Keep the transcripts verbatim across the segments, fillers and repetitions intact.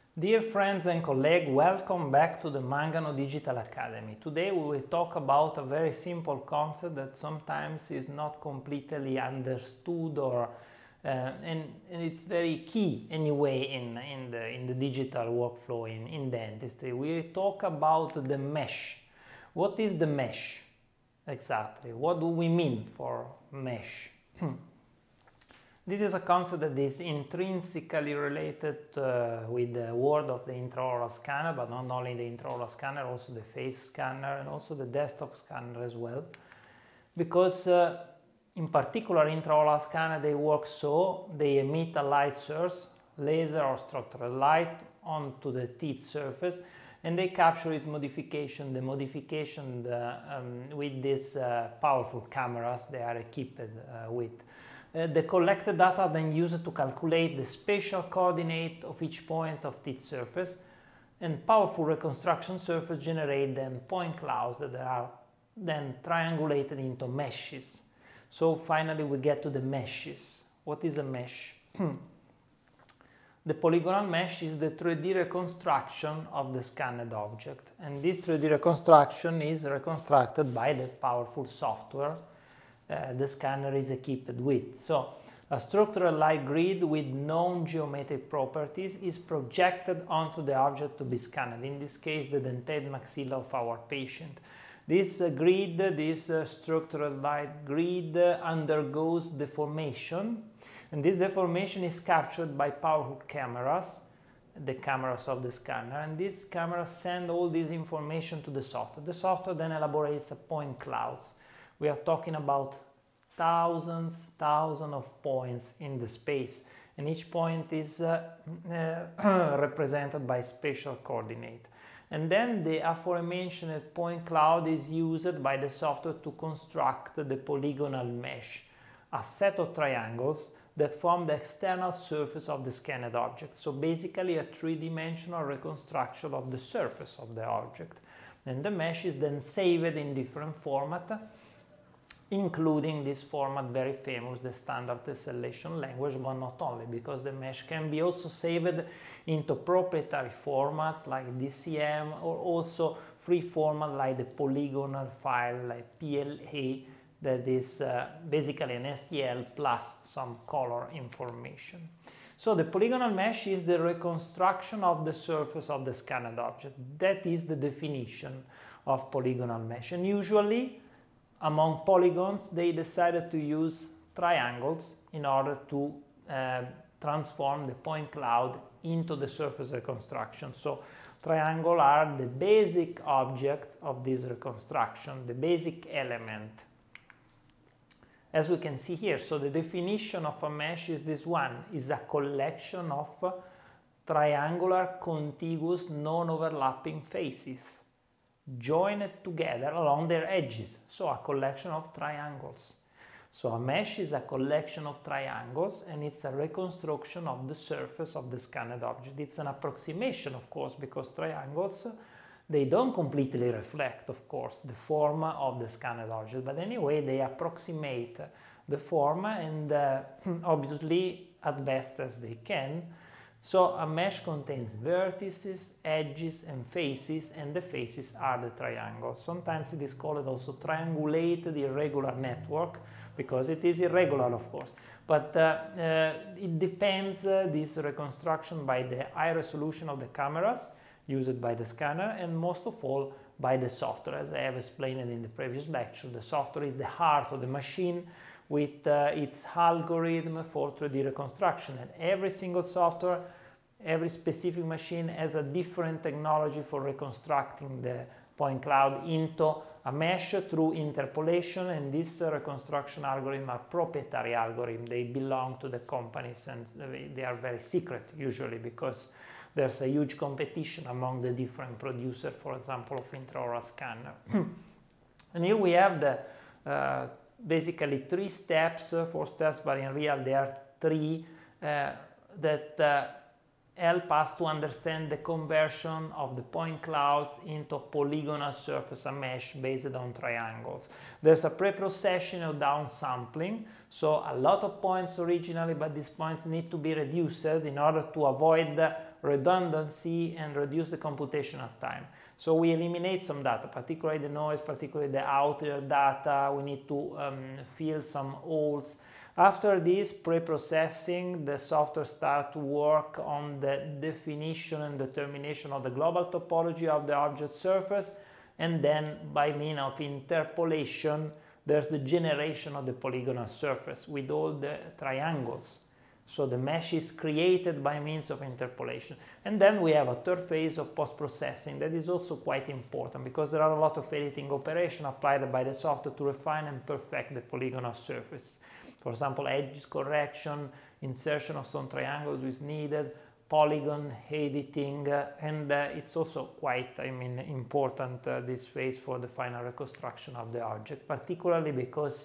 Dear friends and colleagues, welcome back to the Mangano Digital Academy. Today we will talk about a very simple concept that sometimes is not completely understood or uh, and, and it's very key anyway in, in, the, in the digital workflow in, in dentistry. We talk about the mesh. What is the mesh? Exactly. What do we mean for mesh? This is a concept that is intrinsically related uh, with the world of the intraoral scanner, but not only the intraoral scanner, also the face scanner and also the desktop scanner as well. Because uh, in particular intraoral scanner, they work so, they emit a light source, laser or structural light onto the teeth surface, and they capture its modification, the modification the, um, with these uh, powerful cameras they are equipped uh, with. Uh, the collected data are then used to calculate the spatial coordinate of each point of teeth surface, and powerful reconstruction surface generate then point clouds that are then triangulated into meshes. So finally we get to the meshes. What is a mesh? The polygonal mesh is the three D reconstruction of the scanned object, and this three D reconstruction is reconstructed by the powerful software Uh, the scanner is equipped with. So a structural light grid with known geometric properties is projected onto the object to be scanned, in this case the dentate maxilla of our patient. This uh, grid, this uh, structural light grid uh, undergoes deformation, and this deformation is captured by powerful cameras, the cameras of the scanner, and these cameras send all this information to the software. The software then elaborates a point clouds. We are talking about thousands, thousands of points in the space, and each point is uh, uh, represented by spatial coordinate. And then the aforementioned point cloud is used by the software to construct the polygonal mesh, a set of triangles that form the external surface of the scanned object. So basically a three-dimensional reconstruction of the surface of the object. And the mesh is then saved in different formats, including this format very famous, the standard tessellation language, but not only, because the mesh can be also saved into proprietary formats like D C M, or also free format like the polygonal file like P L A, that is uh, basically an S T L plus some color information. So the polygonal mesh is the reconstruction of the surface of the scanned object. That is the definition of polygonal mesh, and usually among polygons, they decided to use triangles in order to uh, transform the point cloud into the surface reconstruction. So triangles are the basic object of this reconstruction, the basic element. As we can see here, so the definition of a mesh is this one, is a collection of triangular, contiguous, non-overlapping faces joined together along their edges, so a collection of triangles. So a mesh is a collection of triangles, and it's a reconstruction of the surface of the scanned object. It's an approximation, of course, because triangles, they don't completely reflect, of course, the form of the scanned object, but anyway they approximate the form, and uh, obviously as best as they can. So a mesh contains vertices, edges and faces, and the faces are the triangles. Sometimes it is called also triangulated irregular network, because it is irregular, of course. But uh, uh, it depends, uh, this reconstruction, by the high resolution of the cameras used by the scanner, and most of all by the software. As I have explained in the previous lecture, the software is the heart of the machine, with uh, its algorithm for three D reconstruction, and every single software, every specific machine has a different technology for reconstructing the point cloud into a mesh through interpolation, and these uh, reconstruction algorithms are proprietary algorithms. They belong to the companies, and they are very secret usually, because there's a huge competition among the different producers, for example, of intraoral scanner. And here we have the uh, basically three steps, uh, four steps, but in real there are three uh, that uh, help us to understand the conversion of the point clouds into polygonal surface, a mesh based on triangles. There's a pre-processing of downsampling, so a lot of points originally, but these points need to be reduced in order to avoid redundancy and reduce the computational time. So we eliminate some data, particularly the noise, particularly the outer data. We need to um, fill some holes. After this pre-processing, the software starts to work on the definition and determination of the global topology of the object surface, and then by means of interpolation, there's the generation of the polygonal surface with all the triangles. So the mesh is created by means of interpolation. And then we have a third phase of post-processing that is also quite important, because there are a lot of editing operations applied by the software to refine and perfect the polygonal surface. For example, edge correction, insertion of some triangles is needed, polygon editing, uh, and uh, it's also quite, I mean, important uh, this phase for the final reconstruction of the object, particularly because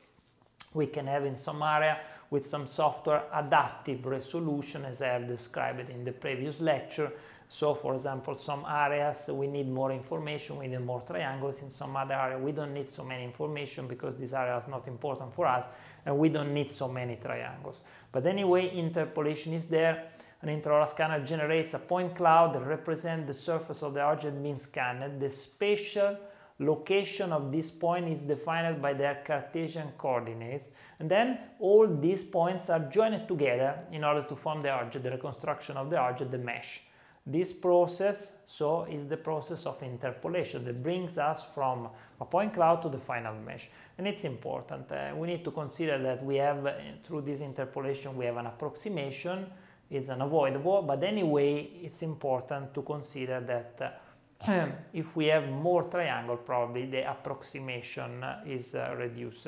we can have in some area with some software adaptive resolution, as I have described in the previous lecture. So for example, some areas we need more information, we need more triangles. In some other area we don't need so many information because this area is not important for us and we don't need so many triangles. But anyway, interpolation is there. An intraoral scanner generates a point cloud that represents the surface of the object being scanned. The spatial location of this point is defined by their Cartesian coordinates, and then all these points are joined together in order to form the object, the reconstruction of the object, the mesh. This process, so, is the process of interpolation that brings us from a point cloud to the final mesh. And it's important. Uh, we need to consider that we have, uh, through this interpolation, we have an approximation. It's unavoidable, but anyway, it's important to consider that uh, if we have more triangle, probably the approximation uh, is uh, reduced.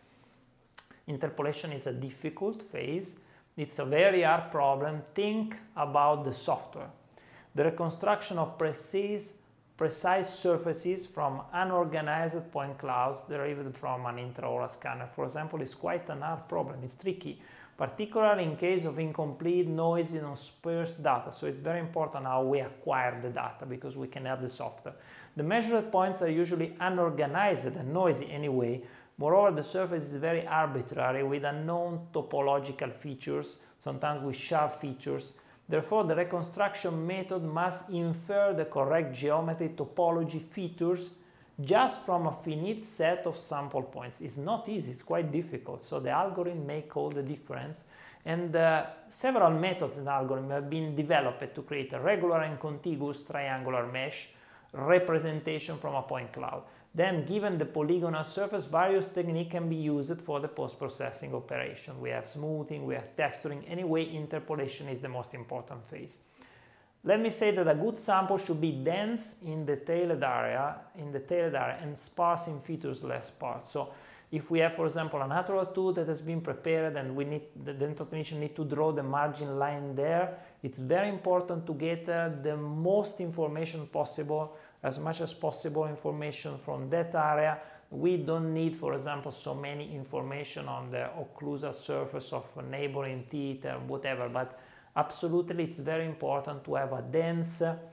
Interpolation is a difficult phase. It's a very hard problem. Think about the software. The reconstruction of precise, precise surfaces from unorganized point clouds derived from an intraoral scanner, for example, is quite an hard problem. It's tricky, particularly in case of incomplete, noisy, and sparse data. So it's very important how we acquire the data, because we can have the software. The measured points are usually unorganized and noisy anyway. Moreover, the surface is very arbitrary with unknown topological features, sometimes with sharp features. Therefore, the reconstruction method must infer the correct geometry, topology, features just from a finite set of sample points. It's not easy, it's quite difficult, so the algorithm makes all the difference. And uh, several methods in algorithm have been developed to create a regular and contiguous triangular mesh representation from a point cloud. Then, given the polygonal surface, various techniques can be used for the post-processing operation. We have smoothing, we have texturing. Anyway, interpolation is the most important phase. Let me say that a good sample should be dense in the detailed area, in the detailed area, and sparse in features, less sparse. So, if we have, for example, a natural tooth that has been prepared and we need the dental technician need to draw the margin line there, it's very important to get uh, the most information possible, as much as possible information from that area. We don't need, for example, so many information on the occlusal surface of a neighboring teeth or whatever, but absolutely it's very important to have a dense uh,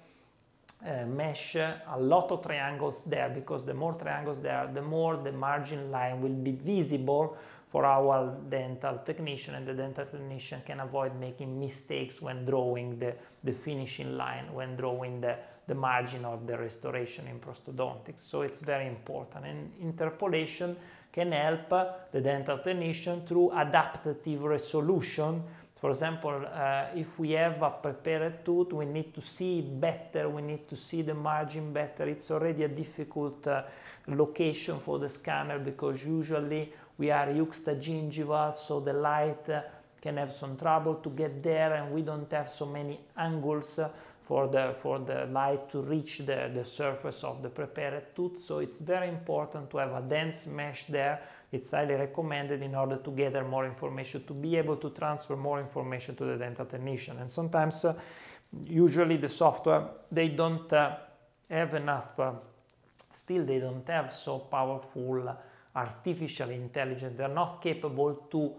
mesh, a lot of triangles there, because the more triangles there, the more the margin line will be visible for our dental technician, and the dental technician can avoid making mistakes when drawing the, the finishing line, when drawing the, the margin of the restoration in prosthodontics. So it's very important, and interpolation can help the dental technician through adaptive resolution. For example, uh, if we have a prepared tooth, we need to see it better, we need to see the margin better. It's already a difficult uh, location for the scanner, because usually we are juxtagingival, so the light uh, can have some trouble to get there, and we don't have so many angles uh, for the, for the light to reach the, the surface of the prepared tooth. So it's very important to have a dense mesh there. It's highly recommended in order to gather more information, to be able to transfer more information to the dental technician. And sometimes, uh, usually the software, they don't uh, have enough, uh, still they don't have so powerful uh, artificial intelligence. They're not capable to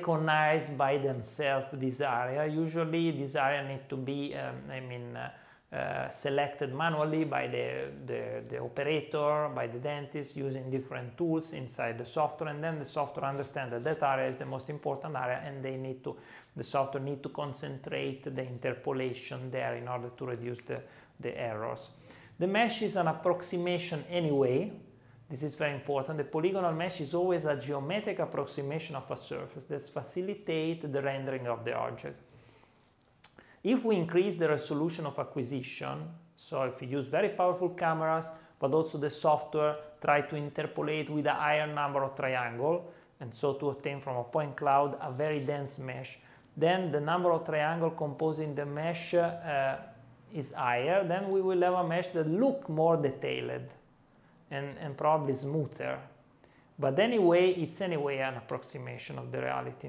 recognize by themselves this area. Usually this area need to be, um, I mean, uh, uh, selected manually by the, the, the operator, by the dentist, using different tools inside the software, and then the software understands that that area is the most important area, and they need to, the software need to concentrate the interpolation there in order to reduce the, the errors. The mesh is an approximation anyway. This is very important. The polygonal mesh is always a geometric approximation of a surface that facilitates the rendering of the object. If we increase the resolution of acquisition, so if we use very powerful cameras, but also the software try to interpolate with a higher number of triangles, and so to obtain from a point cloud a very dense mesh, then the number of triangles composing the mesh uh, is higher, then we will have a mesh that looks more detailed and, and probably smoother. But anyway, it's anyway an approximation of the reality.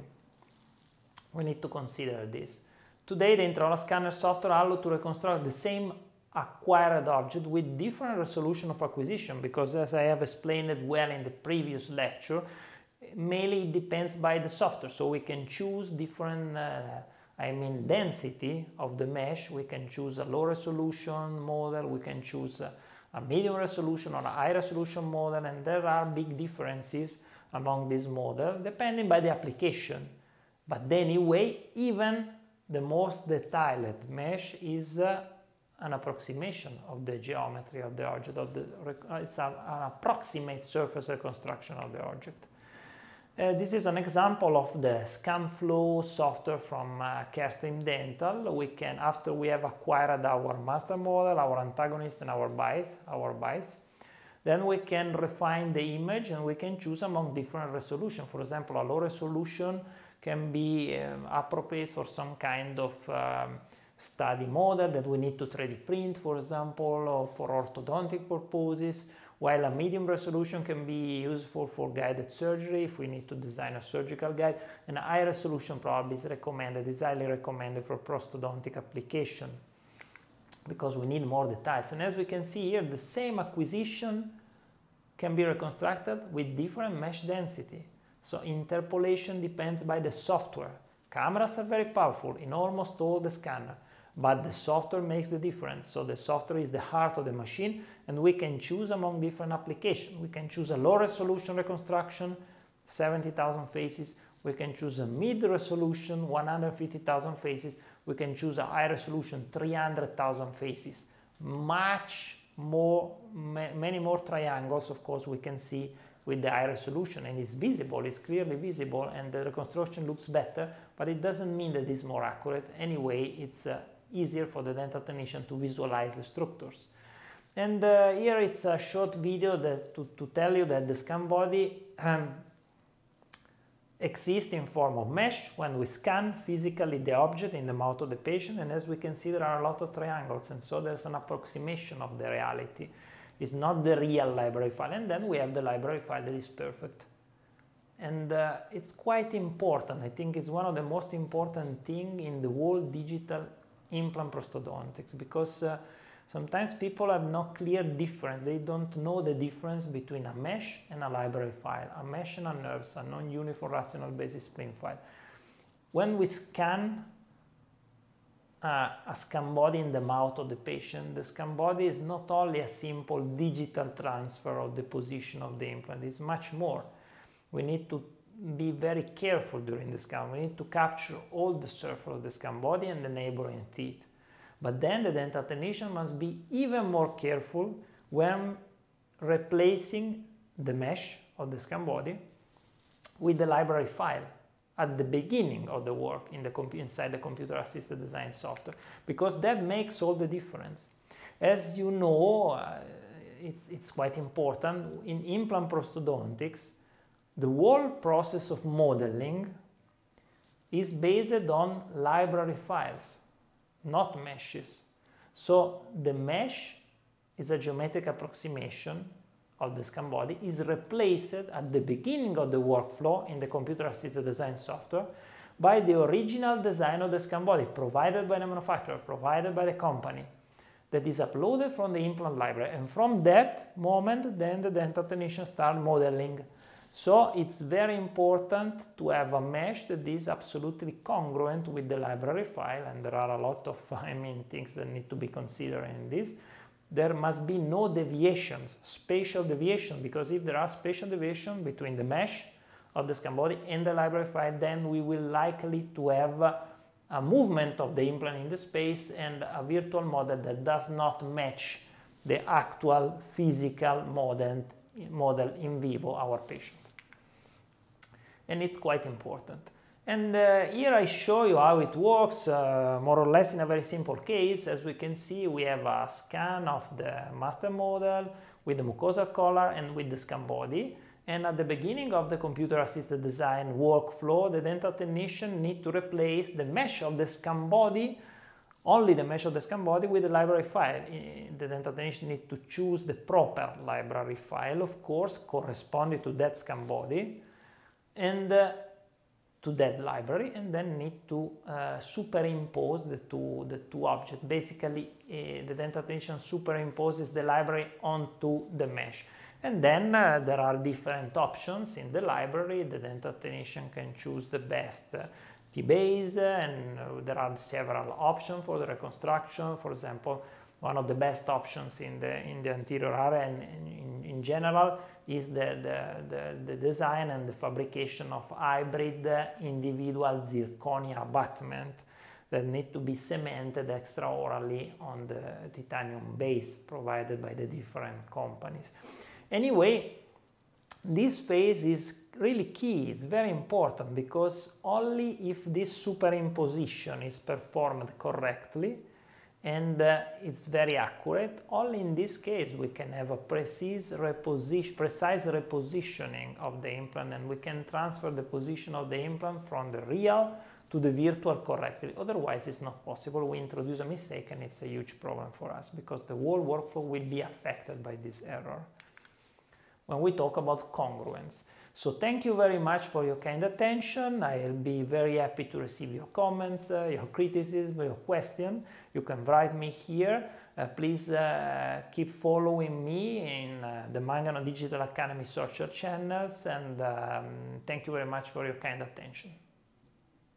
We need to consider this. Today, the intraoral scanner software allows to reconstruct the same acquired object with different resolution of acquisition, because as I have explained well in the previous lecture, mainly it depends by the software. So we can choose different, uh, I mean, density of the mesh. We can choose a low resolution model, we can choose a, a medium resolution or a high resolution model, and there are big differences among these models depending by the application. But anyway, even the most detailed mesh is uh, an approximation of the geometry of the object. Of the, uh, it's a, an approximate surface reconstruction of the object. Uh, this is an example of the ScanFlow software from uh, Carestream Dental. We can, after we have acquired our master model, our antagonist, and our bite, our bites, then we can refine the image and we can choose among different resolutions. For example, a low resolution can be um, appropriate for some kind of um, study model that we need to three D print, for example, or for orthodontic purposes, while a medium resolution can be useful for guided surgery if we need to design a surgical guide, and a high resolution probably is recommended, is highly recommended for prosthodontic application, because we need more details. And as we can see here, the same acquisition can be reconstructed with different mesh density. So interpolation depends by the software. Cameras are very powerful in almost all the scanners, but the software makes the difference. So the software is the heart of the machine, and we can choose among different applications. We can choose a low resolution reconstruction, seventy thousand faces. We can choose a mid resolution, one hundred fifty thousand faces. We can choose a high resolution, three hundred thousand faces. Much more, ma many more triangles, of course, we can see with the high resolution, and it's visible, it's clearly visible, and the reconstruction looks better, but it doesn't mean that it's more accurate. Anyway, it's uh, easier for the dental technician to visualize the structures. And uh, here it's a short video that to, to tell you that the scan body um, exists in form of mesh when we scan physically the object in the mouth of the patient, and as we can see, there are a lot of triangles, and so there's an approximation of the reality. It's not the real library file, and then we have the library file that is perfect. And uh, it's quite important. I think it's one of the most important things in the whole digital implant prosthodontics, because uh, sometimes people have no clear difference. They don't know the difference between a mesh and a library file, a mesh and a N U R B S, a non-uniform rational basis spline file. When we scan Uh, a scan body in the mouth of the patient, the scan body is not only a simple digital transfer of the position of the implant, it's much more. We need to be very careful during the scan. We need to capture all the surface of the scan body and the neighboring teeth. But then the dental technician must be even more careful when replacing the mesh of the scan body with the library file at the beginning of the work in the inside the computer-assisted design software, because that makes all the difference. As you know, uh, it's, it's quite important. In implant prosthodontics, the whole process of modeling is based on library files, not meshes. So the mesh is a geometric approximation of the scan body, is replaced at the beginning of the workflow in the computer-assisted design software by the original design of the scan body provided by the manufacturer, provided by the company, that is uploaded from the implant library. And from that moment, then the dental technician starts modeling. So it's very important to have a mesh that is absolutely congruent with the library file, and there are a lot of, I mean, things that need to be considered in this. There must be no deviations, spatial deviation, because if there are spatial deviation between the mesh of the scan body and the library file, then we will likely to have a, a movement of the implant in the space and a virtual model that does not match the actual physical model, model in vivo, our patient. And it's quite important. And uh, here I show you how it works, uh, more or less in a very simple case. As we can see, we have a scan of the master model with the mucosal collar and with the scan body. And at the beginning of the computer-assisted design workflow, the dental technician needs to replace the mesh of the scan body, only the mesh of the scan body, with the library file. The dental technician needs to choose the proper library file, of course, corresponding to that scan body, and uh, to that library, and then need to uh, superimpose the two, the two objects. Basically, uh, the dental technician superimposes the library onto the mesh. And then uh, there are different options in the library. The dental technician can choose the best uh, T-base, and uh, there are several options for the reconstruction. For example, one of the best options in the, in the anterior area and in, in general is the, the, the, the design and the fabrication of hybrid individual zirconia abutment that need to be cemented extraorally on the titanium base provided by the different companies. Anyway, this phase is really key, it's very important, because only if this superimposition is performed correctly and uh, it's very accurate, only in this case we can have a precise, reposition, precise repositioning of the implant, and we can transfer the position of the implant from the real to the virtual correctly. Otherwise it's not possible. We introduce a mistake and it's a huge problem for us, because the whole workflow will be affected by this error when we talk about congruence. So thank you very much for your kind attention. I'll be very happy to receive your comments, uh, your criticism, your question. You can write me here. Uh, please uh, keep following me in uh, the Mangano Digital Academy social channels, and um, thank you very much for your kind attention.